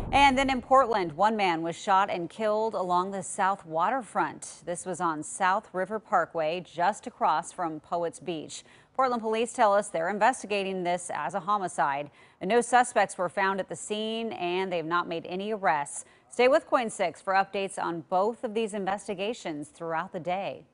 And then in Portland, one man was shot and killed along the South waterfront. This was on South River Parkway, just across from Poets Beach. Portland police tell us they're investigating this as a homicide. And no suspects were found at the scene, and they have not made any arrests. Stay with KOIN 6 for updates on both of these investigations throughout the day.